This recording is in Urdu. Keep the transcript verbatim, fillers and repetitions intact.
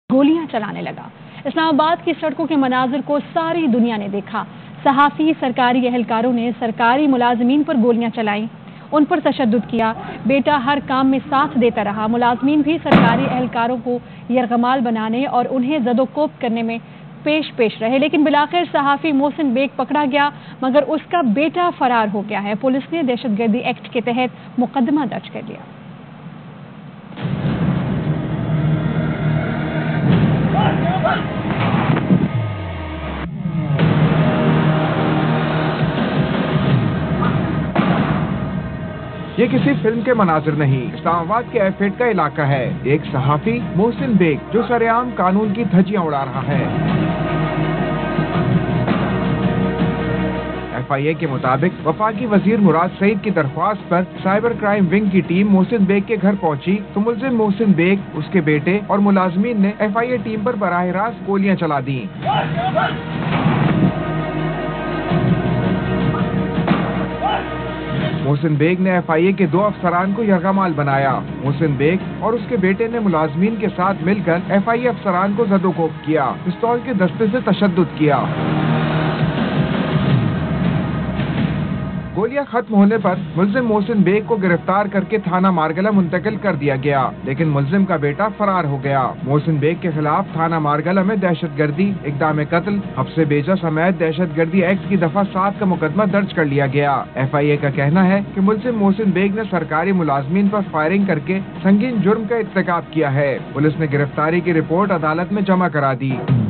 گولیاں چلانے لگا۔ اسلام آباد کی سڑکوں کے مناظر کو ساری دنیا نے دیکھا۔ صحافی، سرکاری اہلکاروں نے سرکاری ملازمین پر گولیاں چلائیں، ان پر تشدد کیا۔ بیٹا ہر کام میں ساتھ دیتا رہا۔ ملازمین بھی سرکاری اہلکاروں کو یرغمال بنانے اور انہیں زد و کوب کرنے میں پیش پیش رہے، لیکن بالآخر صحافی محسن بیگ پکڑا گیا، مگر اس کا بیٹا فرار ہو گیا ہے۔ پولیس نے دہشت گردی ایکٹ کے تحت مقدمہ درج کر لیا۔ یہ کسی فلم کے مناظر نہیں، اسلام آباد کے ایف ایٹ کا علاقہ ہے۔ ایک صحافی محسن بیگ جو سرعام قانون کی دھجیاں اڑا رہا ہے۔ ایف آئی اے کے مطابق وفاقی وزیر مراد سعید کی درخواست پر سائبر کرائم ونگ کی ٹیم محسن بیگ کے گھر پہنچی تو ملزم محسن بیگ، اس کے بیٹے اور ملازمین نے ایف آئی اے ٹیم پر براہ راست گولیاں چلا دیں۔ محسن بیگ نے ایف آئی اے کے دو افسران کو یرغمال بنایا۔ محسن بیگ اور اس کے بیٹے نے ملازمین کے ساتھ مل کر ایف آئی اے افسران کو زد و کوب کیا، پستول کے دستے سے تشدد کیا۔ گولیاں ختم ہونے پر ملزم محسن بیگ کو گرفتار کر کے تھانہ مارگلہ منتقل کر دیا گیا، لیکن ملزم کا بیٹا فرار ہو گیا۔ محسن بیگ کے خلاف تھانہ مارگلہ میں دہشت گردی، اقدام قتل، حبس بیجا سمیت دہشت گردی ایکٹ کی دفعہ سات کا مقدمہ درج کر لیا گیا۔ ایف آئی اے کا کہنا ہے کہ ملزم محسن بیگ نے سرکاری ملازمین پر فائرنگ کر کے سنگین جرم کا ارتکاب کیا ہے۔ پولیس نے گرفتاری کی رپورٹ عدالت میں جمع کرا دی۔